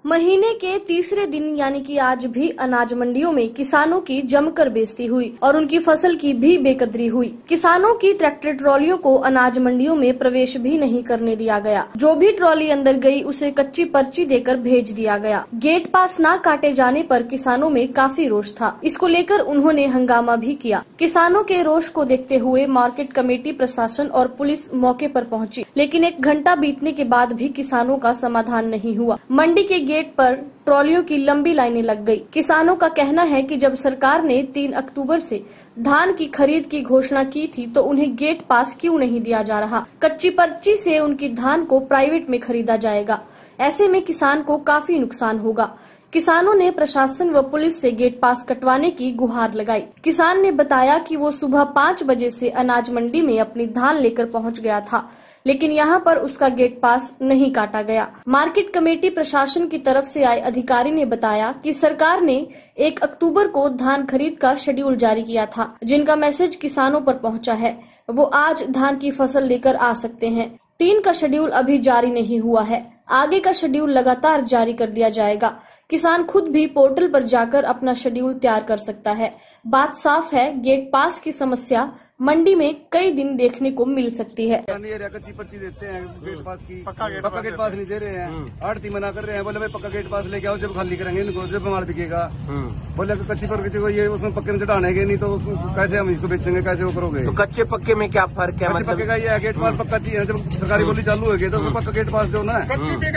महीने के तीसरे दिन यानी कि आज भी अनाज मंडियों में किसानों की जमकर बेइज्जती हुई और उनकी फसल की भी बेकदरी हुई। किसानों की ट्रैक्टर ट्रॉलियों को अनाज मंडियों में प्रवेश भी नहीं करने दिया गया। जो भी ट्रॉली अंदर गई उसे कच्ची पर्ची देकर भेज दिया गया। गेट पास न काटे जाने पर किसानों में काफी रोष था। इसको लेकर उन्होंने हंगामा भी किया। किसानों के रोष को देखते हुए मार्केट कमेटी, प्रशासन और पुलिस मौके पर पहुंची, लेकिन 1 घंटा बीतने के बाद भी किसानों का समाधान नहीं हुआ। मंडी के गेट पर ट्रॉलियों की लंबी लाइनें लग गई। किसानों का कहना है कि जब सरकार ने 3 अक्टूबर से धान की खरीद की घोषणा की थी तो उन्हें गेट पास क्यों नहीं दिया जा रहा। कच्ची पर्ची से उनकी धान को प्राइवेट में खरीदा जाएगा। ऐसे में किसान को काफी नुकसान होगा। किसानों ने प्रशासन व पुलिस से गेट पास कटवाने की गुहार लगाई। किसान ने बताया कि वो सुबह 5 बजे से अनाज मंडी में अपनी धान लेकर पहुंच गया था, लेकिन यहाँ पर उसका गेट पास नहीं काटा गया। मार्केट कमेटी प्रशासन की तरफ से आए अधिकारी ने बताया कि सरकार ने 1 अक्टूबर को धान खरीद का शेड्यूल जारी किया था, जिनका मैसेज किसानों पर पहुंचा है। वो आज धान की फसल लेकर आ सकते हैं। 3 का शेड्यूल अभी जारी नहीं हुआ है। आगे का शेड्यूल लगातार जारी कर दिया जाएगा। किसान खुद भी पोर्टल पर जाकर अपना शेड्यूल तैयार कर सकता है। बात साफ है, गेट पास की समस्या मंडी में कई दिन देखने को मिल सकती है। कच्ची पर्ची देते हैं गेट पास की, पक्का गेट पास नहीं दे रहे हैं। आड़ती मना कर रहे हैं, बोले भाई पक्का गेट पास लेके आओ, जब खाली करेंगे इनको, जब माल बिकेगा। बोले कच्ची पर्ची को ये उसमें पक्के में चढ़ाने नहीं तो कैसे हम इसको बेचेंगे, कैसे वो करोगे। तो कच्चे पक्के में क्या फर्क है? कच्चे पक्के का ये गेट पास पक्का चाहिए। जब सरकारी बोली चालू होगी तो पक्का गेट पास दो ना।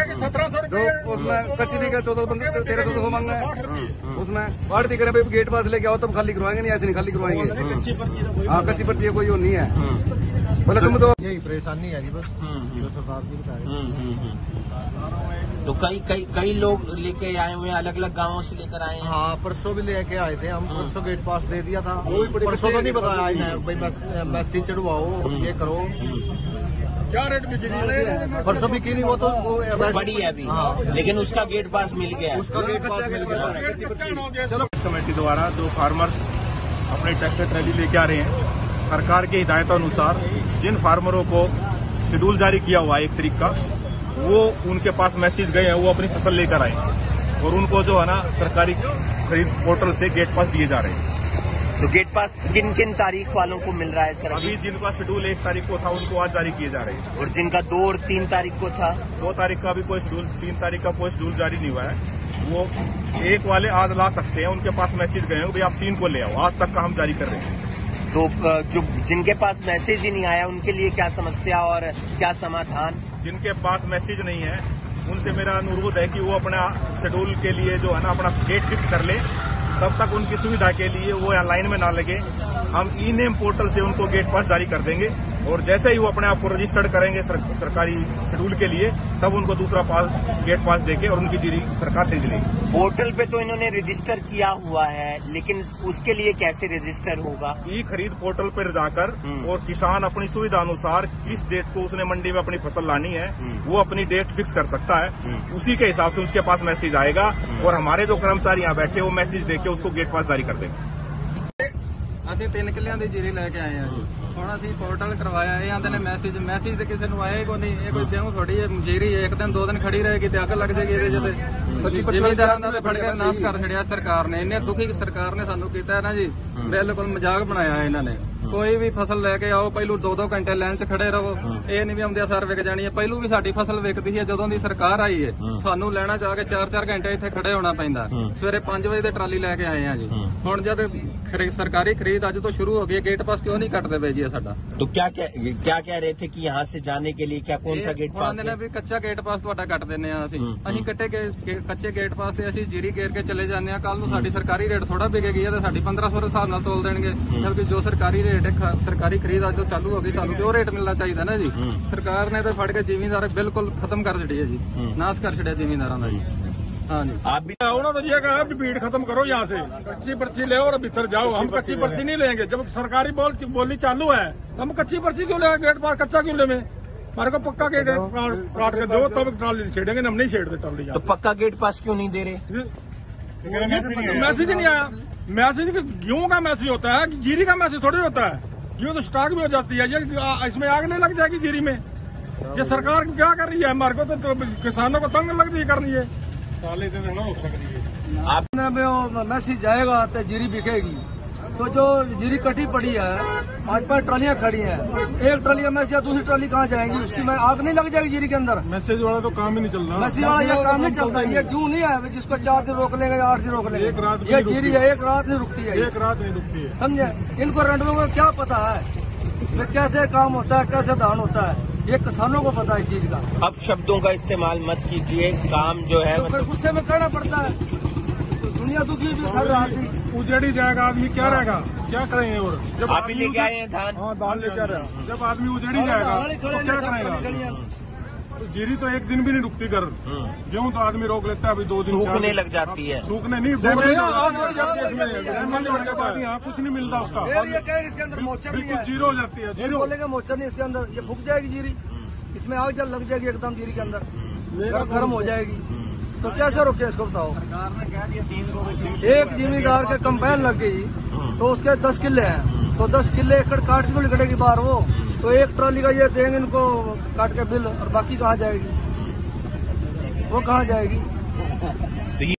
तो उसमें कच्ची भी 1300 मांगना है। उसमें आड़ती करें भाई गेट पास लेके आओ तब खाली करवाएंगे, नहीं ऐसे नहीं खाली करवाएंगे। हाँ, कच्ची पर्ची कोई नहीं है। बोले तुम तो यही परेशानी है बस, जो सरकार की बता रही है। तो कई लोग लेके आए हुए हैं, अलग अलग गांवों से लेकर आए हैं। हाँ, परसों भी लेके आए थे हम। परसों गेट पास दे दिया था। परसों तो नहीं बताया भाई मैसेज चढ़वाओ, ये करो। क्या रेट बिकी? परसों बिकी नहीं, वो तो बड़ी है अभी। हाँ। लेकिन उसका गेट पास मिल गया। उसका गेट पास मिल गया। चलो, कमेटी द्वारा जो फार्मर अपने ट्रैक्टर ट्रैली लेके आ रहे हैं, सरकार के हिदायत अनुसार जिन फार्मरों को शेड्यूल जारी किया हुआ है 1 तारीख का, वो उनके पास मैसेज गए हैं, वो अपनी फसल लेकर आए और उनको जो है ना सरकारी खरीद पोर्टल से गेट पास दिए जा रहे हैं। तो गेट पास किन किन तारीख वालों को मिल रहा है सर? अभी जिनका शेड्यूल 1 तारीख को था उनको आज जारी किए जा रहे हैं। और जिनका 2 और 3 तारीख को था? 2 तारीख का भी कोई शेड्यूल, 3 तारीख का कोई शेड्यूल जारी नहीं हुआ है। वो 1 वाले आज ला सकते हैं, उनके पास मैसेज गए हैं भाई आप 3 को ले आओ। आज तक का हम जारी कर रहे हैं। तो जो जिनके पास मैसेज ही नहीं आया उनके लिए क्या समस्या और क्या समाधान? जिनके पास मैसेज नहीं है उनसे मेरा अनुरोध है कि वो अपना शेड्यूल के लिए जो है ना अपना डेट फिक्स कर ले। तब तक उनकी सुविधा के लिए वो यहाँ लाइन में ना लगे। हम ई-नेम पोर्टल से उनको गेट पास जारी कर देंगे और जैसे ही वो अपने आप को रजिस्टर्ड करेंगे सरकारी शेड्यूल के लिए, तब उनको दूसरा गेट पास देके और उनकी जीरी सरकार खरीद लेगी। पोर्टल पे तो इन्होंने रजिस्टर किया हुआ है, लेकिन उसके लिए कैसे रजिस्टर होगा? ई खरीद पोर्टल पर जाकर और किसान अपनी सुविधा अनुसार किस डेट को उसने मंडी में अपनी फसल लानी है वो अपनी डेट फिक्स कर सकता है। उसी के हिसाब से उसके पास मैसेज आएगा और हमारे जो कर्मचारी यहाँ बैठे वो मैसेज देके उसको गेट पास जारी कर देंगे। ਅਸੀਂ 3 ਕਿੱਲਿਆਂ ਦੀ ਜੀਰੀ ਲੈ ਕੇ ਆਏ ਆ ਜੀ। ਹੁਣ ਅਸੀਂ ਪੋਰਟਲ ਕਰਵਾਇਆ, ਇਹ ਆਂਦੇ ਨੇ ਮੈਸੇਜ ਤੇ ਕਿਸੇ ਨੂੰ ਆਇਆ ਹੀ ਕੋਈ ਨਹੀਂ। ਇਹ ਕੋਈ ਜਿਹਨੂੰ ਥੋੜੀ ਜੀਰੀ 1 ਦਿਨ 2 ਦਿਨ ਖੜੀ ਰਹੇਗੀ ਤੇ ਅੱਗ ਲੱਗ ਜਾਏਗੀ ਇਹਦੇ ਜਦੇ। ਜ਼ਿਮੀਂਦਾਰਾਂ ਦਾ ਫੜ ਕੇ ਨਾਸ ਕਰ ਛੜਿਆ ਸਰਕਾਰ ਨੇ। ਇੰਨੇ ਦੁਖੀ ਸਰਕਾਰ ਨੇ ਸਾਨੂੰ ਕੀਤਾ ਨਾ ਜੀ, ਬਿਲਕੁਲ ਮਜ਼ਾਕ ਬਣਾਇਆ ਇਹਨਾਂ ਨੇ। ਕੋਈ ਵੀ ਫਸਲ ਲੈ ਕੇ ਆਓ, ਪਹਿਲੂ 2-2 ਘੰਟੇ ਲਾਈਨ 'ਚ ਖੜੇ ਰਹੋ। ਇਹ ਨਹੀਂ ਵੀ ਆਉਂਦੇ ਸਾਰ ਵਿਕ ਜਾਣੀ ਹੈ। ਪਹਿਲੂ ਵੀ ਸਾਡੀ ਫਸਲ ਵਿਕਦੀ ਸੀ, ਜਦੋਂ ਦੀ ਸਰਕਾਰ ਆਈ ਹੈ ਸਾਨੂੰ ਲੈਣਾ ਜਾ ਕੇ 4-4 ਘੰਟੇ ਇੱਥੇ ਖੜੇ ਹੋਣਾ ਪੈਂਦਾ। ਸਵੇਰੇ 5 ਵਜੇ ਤੇ ਟਰਾਲੀ ਲੈ ਕੇ ਆਏ ਆ ਜੀ। ਹੁਣ ਜਦ सरकारी खरीद आज तो शुरू हो गई, गेट पास क्यों नहीं कटते पे जी साडा? तो क्या कह रहे थे कि यहाँ से जाने के लिए क्या कौन सा गेट पास? भी कच्चा गेट पास ਤੁਹਾਡਾ ਕੱਟ ਦਿੰਨੇ ਆ ਅਸੀਂ। ਅਸੀਂ ਕੱਚੇ ਗੇਟ ਪਾਸ ਤੇ ਅਸੀਂ ਜੀਰੀ ਗੇਰ ਕੇ ਚਲੇ ਜਾਂਦੇ ਆ। ਕੱਲ ਨੂੰ ਸਾਡੀ ਸਰਕਾਰੀ ਰੇਟ ਥੋੜਾ ਵਿਕੇਗੀ ਤੇ ਸਾਡੀ 1500 ਦੇ ਹਿਸਾਬ ਨਾਲ ਤੋਲ ਦੇਣਗੇ, ਜਦਕਿ ਜੋ ਸਰਕਾਰੀ ਰੇਟ ਸਰਕਾਰੀ ਖਰੀਦ ਅੱਜ ਤੋਂ ਚਾਲੂ ਹੋ ਗਈ, ਸਾਨੂੰ ਤੇ ਉਹ ਰੇਟ ਮਿਲਣਾ ਚਾਹੀਦਾ ਨਾ ਜੀ। ਸਰਕਾਰ ਨੇ ਤਾਂ ਫੜ ਕੇ ਜ਼ਿਮੀਂਦਾਰ ਬਿਲਕੁਲ ਖਤਮ ਕਰ ਛੱਡੀ ਹੈ ਜੀ, ਨਾਸ ਕਰ ਛੱਡਿਆ ਜ਼ਿਮੀਂਦਾਰਾਂ ਦਾ ਜੀ। हाँ जी, आप भी उन्होंने तो ये कहा भीड़ खत्म करो, यहाँ से कच्ची पर्ची ले और भीतर जाओ। हम कच्ची पर्ची नहीं लेंगे। जब सरकारी बोली चालू है हम कच्ची पर्ची क्यों लेंगे? गेट पास कच्चा क्यों ले? हमारे को पक्का गेट काट के दो तब ट्राली छेड़ेंगे, हम नहीं छेड़ते ट्राली। तो पक्का गेट पास क्यों नहीं दे रहे? मैसेज नहीं आया। मैसेज गेहूं का मैसेज होता है, जीरी का मैसेज थोड़ी होता है। गेहूं तो स्टॉक भी हो जाती है, ये इसमें आग नहीं लग जाएगी जीरी में। ये सरकार क्या कर रही है? हमारे को तो किसानों को तंग लग रही करनी है। आप मैसेज जाएगा तो जीरी बिकेगी। तो जो जीरी कटी पड़ी है, 5-5 ट्रालियां खड़ी हैं, एक ट्राली मैसेज या दूसरी ट्राली कहाँ जाएगी? उसकी में आग नहीं लग जाएगी जीरी के अंदर? मैसेज वाला तो काम ही नहीं चल रहा। मैसेज वाला ये काम नहीं चलता। ये क्यों नहीं है जिसको 4 दिन रोक लेंगे या 8 दिन रोक लेंगे? एक रात ये जीरी है, एक रात नहीं रुकती है, एक रात नहीं रुकती है। समझे? इनको रेंडरों को क्या पता है कैसे काम होता है, कैसे धान होता है? ये किसानों को पता है इस चीज का। अब शब्दों का इस्तेमाल मत कीजिए, काम जो है तो फिर गुस्से में करना पड़ता है। तो दुनिया दुखी भी सर आती, उजड़ी जाएगा आदमी, क्या रहेगा, क्या करेंगे? और जब आप ही लेके आए हैं धान। हाँ, धान लेके आ रहा है। जब आदमी उजड़ी जाएगा तो क्या करेगा? जीरी तो एक दिन भी नहीं रुकती घर। गेहूँ तो आदमी रोक लेता है, अभी 2 दिन सूखने लग जाती है। सूखने नहीं, डैमेज हो जाती है। यहाँ कुछ नहीं मिलता उसका, ये कहेंगे इसके अंदर मोचर नहीं है, जीरो हो जाती है। जीरो बोलेंगे मोचर नहीं इसके अंदर, ये फूक जाएगी जीरी, इसमें आग जल लग जाएगी एकदम जीरी के अंदर, गर्म हो जाएगी। तो कैसे रोके इसको बताओ? एक जिम्मेदार के कंपेन लग गई तो उसके 10 किले हैं, तो 10 किले एकड़ काट के तो निकलेगी बाहर वो, तो एक ट्राली का ये देंगे इनको काट के बिल, और बाकी कहाँ जाएगी? वो कहाँ जाएगी?